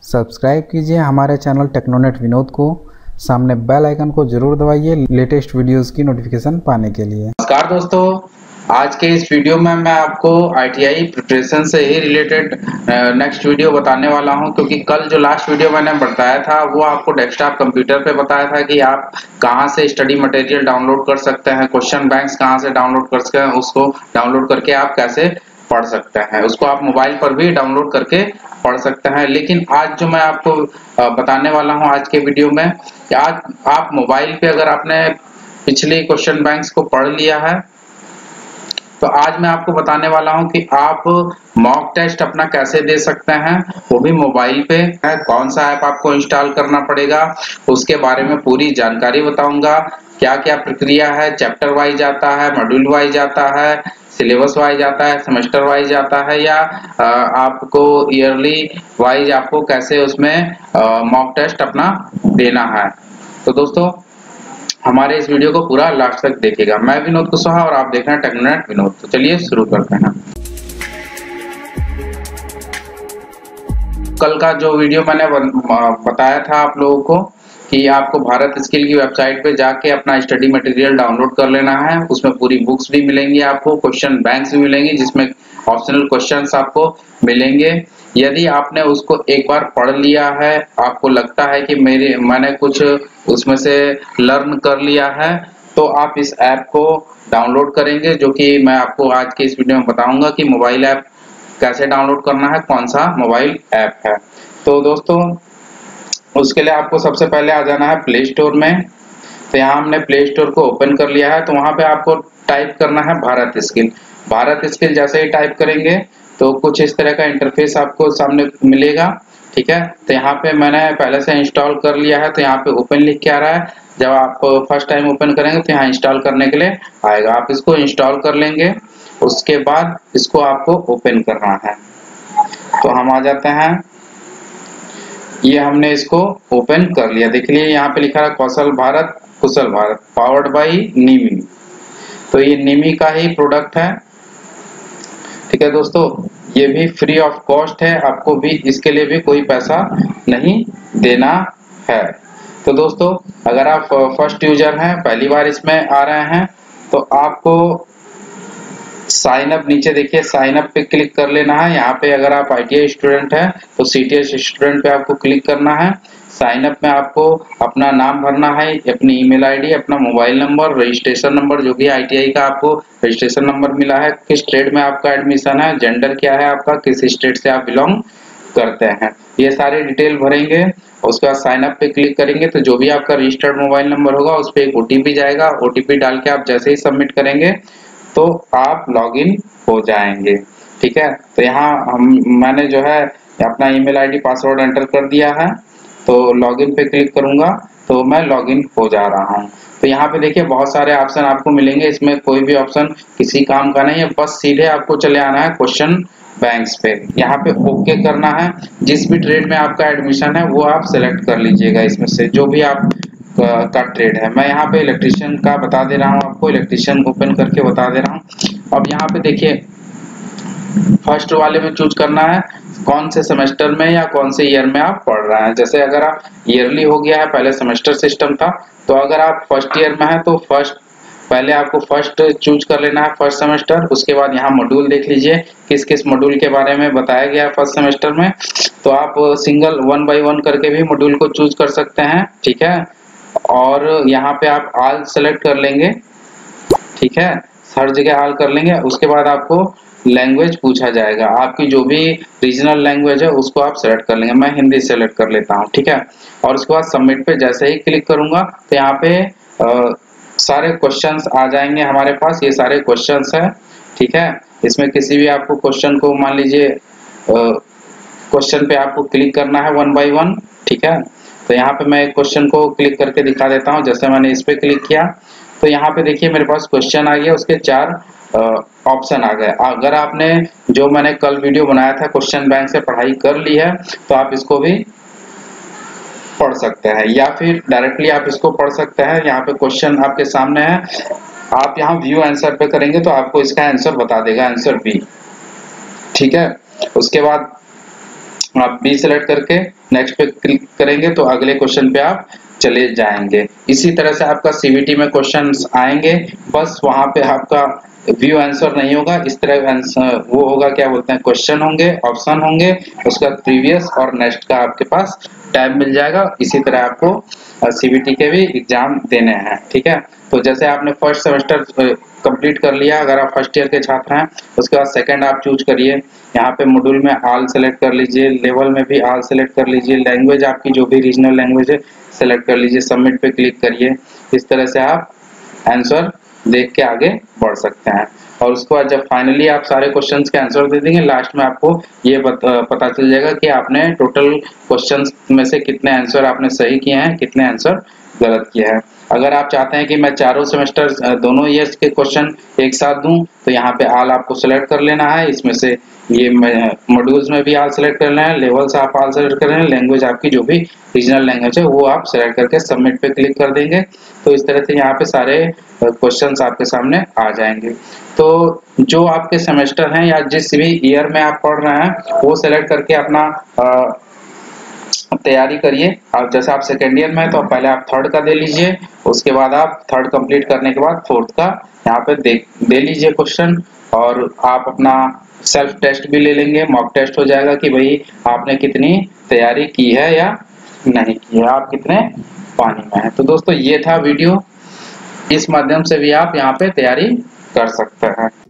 Subscribe कीजिए हमारे channel टेक्नोनेट Vinod को। सामने बेल आइकन को जरूर दबाइए लेटेस्ट वीडियोस की नोटिफिकेशन पाने के लिए। नमस्कार दोस्तों, आज के इस वीडियो में मैं आपको आईटीआई प्रिपरेशन से ही रिलेटेड नेक्स्ट वीडियो बताने वाला हूं, क्योंकि कल जो लास्ट वीडियो मैंने बताया था वो आपको डेस्कटॉप कंप्यूटर पे बताया था कि आप कहां से स्टडी मटेरियल डाउनलोड कर सकते हैं, क्वेश्चन बैंक्स कहां से डाउनलोड कर सकते हैं, उसको डाउनलोड करके आप कैसे पढ़ सकते हैं, उसको आप मोबाइल पर भी डाउनलोड करके पढ़ सकते हैं। लेकिन आज जो मैं आपको बताने वाला हूं आज के वीडियो में, आज आप मोबाइल पे अगर आपने पिछले क्वेश्चन बैंक्स को पढ़ लिया है तो आज मैं आपको बताने वाला हूं कि आप मॉक टेस्ट अपना कैसे दे सकते हैं, वो भी मोबाइल पे है। कौन सा ऐप आपको इंस्टॉल करना पड़ेगा उसके बारे में पूरी जानकारी बताऊंगा। क्या क्या प्रक्रिया है, चैप्टर वाइज आता है, मॉड्यूल वाइज आता है, सिलेबस वाइज आता है, सेमेस्टर वाइज आता है, या आपको ईयरली वाइज आपको कैसे उसमें मॉक टेस्ट अपना देना है। तो दोस्तों हमारे इस वीडियो को पूरा लास्ट तक देखिएगा। मैं विनोद कुशवाहा और आप देख रहे हैं टेक्नोनेट विनोद। तो चलिए शुरू करते हैं। कल का जो वीडियो मैंने बताया था आप लोगों को कि आपको भारत स्किल की वेबसाइट पे जाके अपना स्टडी मटेरियल डाउनलोड कर लेना है। उसमें पूरी बुक्स भी मिलेंगी, आपको क्वेश्चन बैंक्स भी मिलेंगी, जिसमें ऑप्शनल क्वेश्चंस आपको मिलेंगे। यदि आपने उसको एक बार पढ़ लिया है, आपको लगता है कि मैंने कुछ उसमें से लर्न कर लिया है, तो आप इस ऐप को डाउनलोड करेंगे, जो कि मैं आपको आज के इस वीडियो में बताऊंगा कि मोबाइल ऐप कैसे डाउनलोड करना है, कौन सा मोबाइल ऐप है। तो दोस्तों उसके लिए आपको सबसे पहले आ जाना है प्ले स्टोर में। तो यहाँ हमने प्ले स्टोर को ओपन कर लिया है। तो वहां पे आपको टाइप करना है भारत स्किल। भारत स्किल जैसे ही टाइप करेंगे तो कुछ इस तरह का इंटरफेस आपको सामने मिलेगा। ठीक है, तो यहाँ पे मैंने पहले से इंस्टॉल कर लिया है, तो यहाँ पे ओपन लिख के आ रहा है। जब आप फर्स्ट टाइम ओपन करेंगे तो यहाँ इंस्टॉल करने के लिए आएगा, आप इसको इंस्टॉल कर लेंगे। उसके बाद इसको आपको ओपन करना है। तो हम आ जाते हैं, ये हमने इसको ओपन कर लिया। देख लिए यहाँ पे लिखा है Kaushal Bharat Kushal Bharat powered by NIMI. तो ये निमी का ही प्रोडक्ट है। ठीक है दोस्तों, ये भी फ्री ऑफ कॉस्ट है, आपको भी इसके लिए भी कोई पैसा नहीं देना है। तो दोस्तों अगर आप फर्स्ट यूजर हैं, पहली बार इसमें आ रहे हैं, तो आपको साइन अप, नीचे देखिए साइन अप पे क्लिक कर लेना है। यहाँ पे अगर आप आईटीआई स्टूडेंट हैं तो सीटीएस स्टूडेंट पे आपको क्लिक करना है। साइन अप में आपको अपना नाम भरना है, अपनी ईमेल आईडी, अपना मोबाइल नंबर, रजिस्ट्रेशन नंबर, जो भी आईटीआई का आपको रजिस्ट्रेशन नंबर मिला है, किस ट्रेड में आपका एडमिशन है, जेंडर क्या है आपका, किस स्टेट से आप बिलोंग करते हैं, ये सारे डिटेल भरेंगे। उसके बाद साइन अप पे क्लिक करेंगे तो जो भी आपका रजिस्टर्ड मोबाइल नंबर होगा उस पर एक ओटीपी जाएगा। ओटीपी डाल के आप जैसे ही सबमिट करेंगे तो आप लॉगिन हो जाएंगे। ठीक है, तो यहाँ मैंने जो है अपना ईमेल आईडी पासवर्ड एंटर कर दिया है, तो लॉगिन पे क्लिक करूंगा तो मैं लॉगिन हो जा रहा हूँ। तो यहाँ पे देखिए बहुत सारे ऑप्शन आपको मिलेंगे, इसमें कोई भी ऑप्शन किसी काम का नहीं है, बस सीधे आपको चले आना है क्वेश्चन बैंक्स पे। यहाँ पे ओके करना है। जिस भी ट्रेड में आपका एडमिशन है वो आप सेलेक्ट कर लीजिएगा, इसमें से जो भी आप का ट्रेड है। मैं यहाँ पे इलेक्ट्रिशियन का बता दे रहा हूँ, आपको इलेक्ट्रिशियन ओपन करके बता दे रहा हूँ। अब यहाँ पे देखिए फर्स्ट वाले में चूज करना है कौन से सेमेस्टर में या कौन से ईयर में आप पढ़ रहे हैं। जैसे अगर आप ईयरली हो गया है, पहले सेमेस्टर सिस्टम था, तो अगर आप फर्स्ट ईयर में है तो पहले आपको फर्स्ट चूज कर लेना है, फर्स्ट सेमेस्टर। उसके बाद यहाँ मॉड्यूल देख लीजिए किस किस मॉड्यूल के बारे में बताया गया है फर्स्ट सेमेस्टर में। तो आप सिंगल 1 बाय 1 करके भी मॉड्यूल को चूज कर सकते हैं। ठीक है, और यहाँ पे आप ऑल सेलेक्ट कर लेंगे। ठीक है, हर जगह ऑल कर लेंगे। उसके बाद आपको लैंग्वेज पूछा जाएगा, आपकी जो भी रीजनल लैंग्वेज है उसको आप सेलेक्ट कर लेंगे। मैं हिंदी सेलेक्ट कर लेता हूँ। ठीक है, और उसके बाद सबमिट पे जैसे ही क्लिक करूंगा तो यहाँ पे सारे क्वेश्चंस आ जाएंगे हमारे पास। ये सारे क्वेश्चंस है। ठीक है, इसमें किसी भी आपको क्वेश्चन को मान लीजिए क्वेश्चन पे आपको क्लिक करना है 1 बाय 1। ठीक है, तो यहाँ पे मैं एक क्वेश्चन को क्लिक करके दिखा देता हूँ। जैसे मैंने इस पे क्लिक किया तो यहाँ पे देखिए मेरे पास क्वेश्चन आ गया, उसके 4 ऑप्शन आ गए। अगर आपने जो मैंने कल वीडियो बनाया था क्वेश्चन बैंक से पढ़ाई कर ली है तो आप इसको भी पढ़ सकते हैं, या फिर डायरेक्टली आप इसको पढ़ सकते हैं। यहाँ पे क्वेश्चन आपके सामने है, आप यहाँ व्यू आंसर पे करेंगे तो आपको इसका आंसर बता देगा, आंसर बी। ठीक है, उसके बाद आप बी सेलेक्ट करके नेक्स्ट पे क्लिक करेंगे तो अगले क्वेश्चन पे आप चले जाएंगे। इसी तरह से आपका सीबीटी में क्वेश्चंस आएंगे, बस वहां पे आपका व्यू आंसर नहीं होगा, इस तरह आंसर वो होगा, क्या बोलते हैं, क्वेश्चन होंगे, ऑप्शन होंगे, उसका प्रीवियस और नेक्स्ट का आपके पास टैब मिल जाएगा। इसी तरह आपको सीबीटी के भी एग्जाम देने हैं, ठीक है। तो जैसे आपने फर्स्ट सेमेस्टर कंप्लीट कर लिया, अगर आप फर्स्ट ईयर के छात्र हैं, उसके बाद सेकंड आप चूज करिए। यहाँ पे मॉड्यूल में ऑल सेलेक्ट कर लीजिए, लेवल में भी ऑल सेलेक्ट कर लीजिए, लैंग्वेज आपकी जो भी रीजनल लैंग्वेज है सेलेक्ट कर लीजिए, सबमिट पे क्लिक करिए। इस तरह से आप आंसर देख के आगे बढ़ सकते हैं। और उसके बाद जब फाइनली आप सारे क्वेश्चंस के आंसर दे देंगे, लास्ट में आपको ये पता चल जाएगा कि आपने टोटल क्वेश्चंस में से कितने आंसर आपने सही किए हैं, कितने आंसर गलत किए हैं। अगर आप चाहते हैं कि मैं चारों सेमेस्टर दोनों ईयर्स के क्वेश्चन एक साथ दूं, तो यहाँ पे ऑल आपको सेलेक्ट कर लेना है। इसमें से ये मॉड्यूल्स में भी ऑल सेलेक्ट करना है, लेवल से आप ऑल सेलेक्ट कर रहे हैं, लैंग्वेज आपकी जो भी रीजनल लैंग्वेज है वो आप सेलेक्ट करके सबमिट पे क्लिक कर देंगे। तो इस तरह से यहाँ पे सारे क्वेश्चंस आपके सामने आ जाएंगे। तो जो आपके सेमेस्टर हैं या जिस भी ईयर में आप पढ़ रहे हैं वो सेलेक्ट करके अपना तैयारी करिए। अब जैसे आप सेकेंड ईयर में है तो पहले आप थर्ड का दे लीजिए, उसके बाद आप थर्ड कंप्लीट करने के बाद फोर्थ का यहाँ पे दे लीजिए क्वेश्चन, और आप अपना सेल्फ टेस्ट भी ले लेंगे, मॉक टेस्ट हो जाएगा कि भाई आपने कितनी तैयारी की है या नहीं की है, आप कितने पानी में है। तो दोस्तों ये था वीडियो, इस माध्यम से भी आप यहाँ पे तैयारी कर सकते हैं।